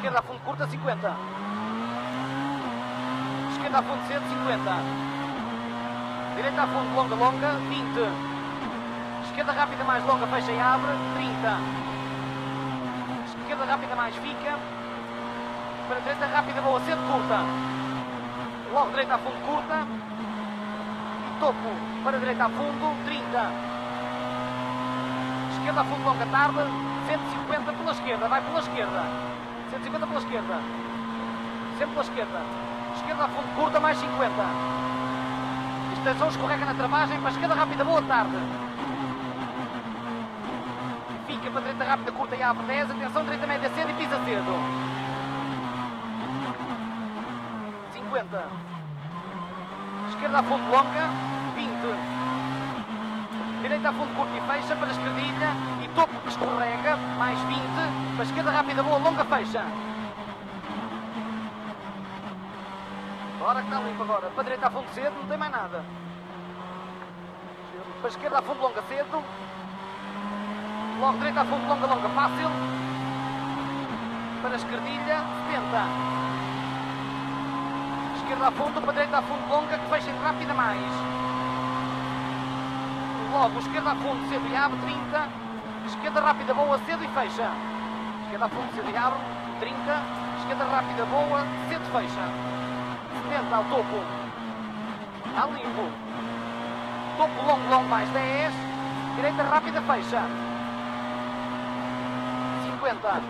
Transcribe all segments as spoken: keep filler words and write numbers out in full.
esquerda a fundo curta, cinquenta. Esquerda a fundo cedo, cinquenta. Direita a fundo longa, longa, vinte. Esquerda rápida mais longa, fecha e abre, trinta. Esquerda rápida mais fica. Para direita rápida, boa, cedo, curta. Logo direita a fundo curta. E topo para direita a fundo, trinta. Esquerda a fundo longa, tarde, cento e cinquenta pela esquerda, vai pela esquerda. cento e cinquenta pela esquerda. Sempre pela esquerda. Esquerda a fundo curta, mais cinquenta. Extensão, escorrega na travagem, para a esquerda rápida, boa tarde. Fica para a direita rápida, curta e abre dez. Atenção, direita média cedo e pisa cedo. cinquenta. Esquerda a fundo longa, vinte. Direita a fundo curta e fecha, para a esquerdilha. E topo que escorrega, mais vinte. Para a esquerda rápida, boa, longa, fecha. Bora que está limpo agora. Para a direita a fundo cedo, não tem mais nada. Para a esquerda a fundo longa cedo. Logo direita a fundo longa, longa, fácil. Para a esquerdilha, setenta. Esquerda a fundo, para a direita a fundo longa, que fecha rápida mais. Logo, esquerda a fundo cedo e abre, trinta. Esquerda rápida, boa, cedo e fecha. Esquerda a fundo cedo e abre, trinta. Esquerda rápida, boa, cedo e fecha. setenta ao topo. Está limpo. Topo longo, longo, mais dez. Direita rápida, fecha. cinquenta.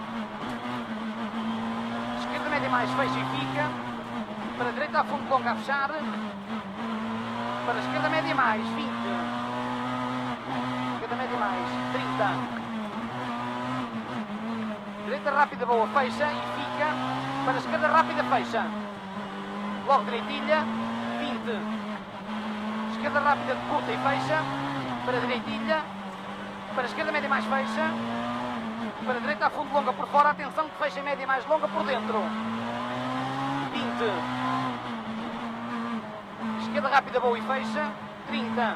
Esquerda média mais, fecha e fica. Para a direita a fundo longa a fechar. Para a esquerda média mais, vinte. Esquerda média mais, trinta. Direita rápida, boa, fecha e fica. Para a esquerda rápida, fecha. Logo direitilha, vinte. Esquerda rápida, curta e fecha. Para a direitilha. Para a esquerda média mais, fecha. Para a direita a fundo longa por fora. Atenção que fecha média mais longa por dentro. vinte. Esquerda rápida, boa e fecha. trinta.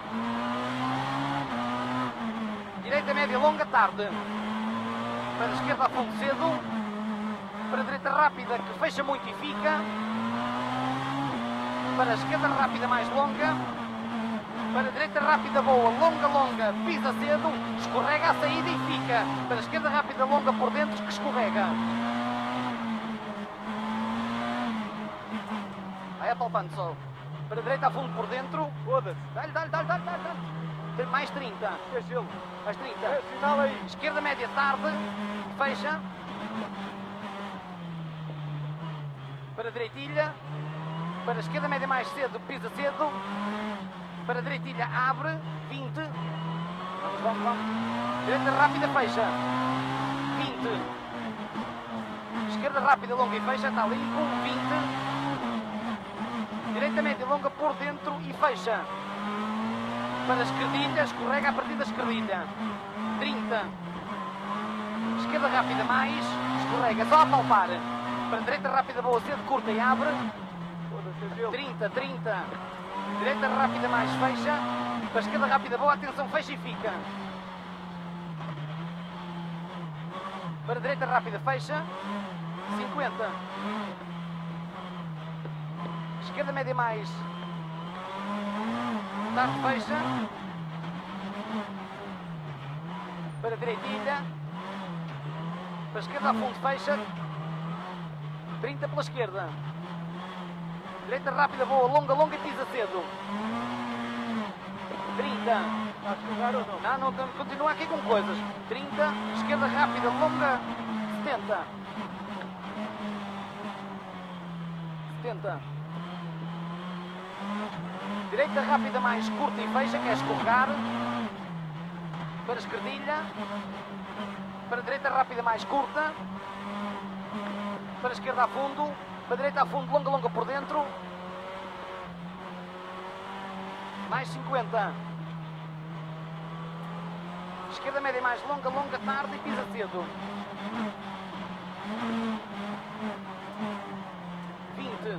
Direita média longa, tarde. Para a esquerda a fundo cedo. Para a direita rápida, que fecha muito e fica. Para a esquerda rápida mais longa. Para a direita rápida boa, longa, longa, pisa cedo, escorrega à saída e fica. Para a esquerda rápida longa por dentro, que escorrega. Vai apalpando só. Para a direita a fundo por dentro. Foda-se. Dá-lhe, dá-lhe, dá-lhe, dá-lhe, dá-lhe. Mais trinta. É gelo. Mais trinta. É sinal aí. Esquerda média tarde, fecha. Para a direitilha. Para a esquerda média mais cedo, pisa cedo. Para a direitilha abre, vinte. Vamos, vamos, vamos. Direita rápida, fecha. vinte. Esquerda rápida, longa e fecha, está limpo, vinte. Direita média longa por dentro e fecha. Para a esquerdilha, escorrega a partir da esquerdilha. trinta. Esquerda rápida mais, escorrega, só a palpar. Para a direita rápida, boa, cedo, curta e abre. trinta, trinta. Direita rápida mais, fecha. Para a esquerda rápida, boa, atenção, fecha e fica. Para a direita rápida, fecha. cinquenta. Esquerda média mais. Tarde, fecha. Para a direitilha. Para a esquerda a fundo, fecha. trinta pela esquerda. Direita rápida, boa, longa, longa e pisa cedo. trinta. Está a escorregar ou não? Não, não, continua aqui com coisas. trinta. Esquerda rápida, longa, setenta. setenta. Direita rápida mais curta e fecha, que é escorregar. Para a esquerdilha. Para a direita rápida mais curta. Para a esquerda a fundo. Para a direita a fundo, longa, longa por dentro. Mais cinquenta. Esquerda média mais longa, longa, tarde e pisa cedo. vinte.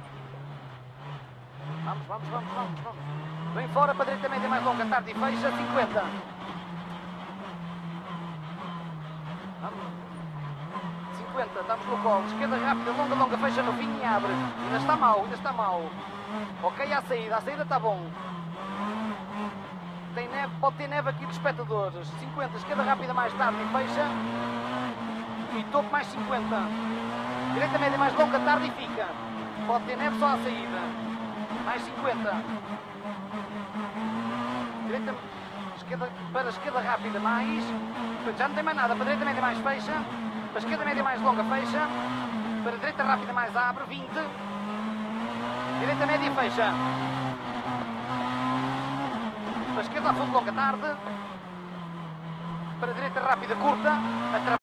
Vamos, vamos, vamos, vamos, vamos. Vem fora para a direita média mais longa, tarde e fecha, cinquenta. Vamos. cinquenta, estamos no colo. Esquerda rápida, longa, longa, fecha no fim e abre. Ainda está mal, ainda está mal. Ok, à saída, à saída está bom. Tem neve, pode ter neve aqui de espectadores. cinquenta, esquerda rápida mais tarde e fecha. E topo mais cinquenta. Direita média mais longa, tarde e fica. Pode ter neve só à saída. Mais cinquenta. Direita, esquerda, para a esquerda rápida mais. Já não tem mais nada. Para a direita média mais fecha. Para a esquerda média mais longa fecha. Para a direita rápida mais abre. vinte. Direita média fecha. Para a esquerda a fundo longa tarde. Para a direita rápida curta.